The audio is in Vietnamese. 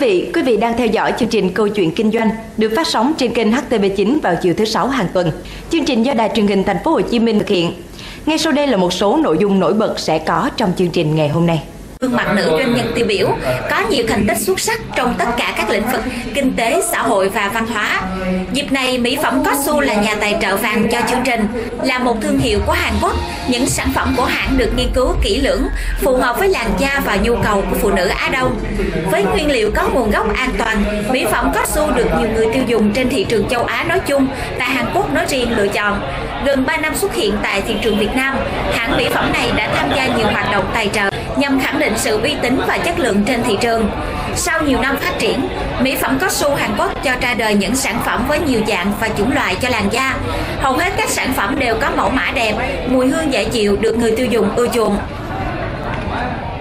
quý vị đang theo dõi chương trình Câu chuyện kinh doanh được phát sóng trên kênh HTV9 vào chiều thứ Sáu hàng tuần. Chương trình do Đài Truyền hình Thành phố Hồ Chí Minh thực hiện. Ngay sau đây là một số nội dung nổi bật sẽ có trong chương trình ngày hôm nay. Gương mặt nữ doanh nhân tiêu biểu, có nhiều thành tích xuất sắc trong tất cả các lĩnh vực kinh tế, xã hội và văn hóa. Dịp này, mỹ phẩm Cotsu là nhà tài trợ vàng cho chương trình. Là một thương hiệu của Hàn Quốc, những sản phẩm của hãng được nghiên cứu kỹ lưỡng, phù hợp với làn da và nhu cầu của phụ nữ Á Đông. Với nguyên liệu có nguồn gốc an toàn, mỹ phẩm Cotsu được nhiều người tiêu dùng trên thị trường châu Á nói chung, tại Hàn Quốc nói riêng lựa chọn. Gần 3 năm xuất hiện tại thị trường Việt Nam, hãng mỹ phẩm này đã tham gia nhiều hoạt động tài trợ nhằm khẳng định sự uy tín và chất lượng trên thị trường. Sau nhiều năm phát triển, mỹ phẩm Cotsu Hàn Quốc cho ra đời những sản phẩm với nhiều dạng và chủng loại cho làn da. Hầu hết các sản phẩm đều có mẫu mã đẹp, mùi hương dễ chịu được người tiêu dùng ưa chuộng.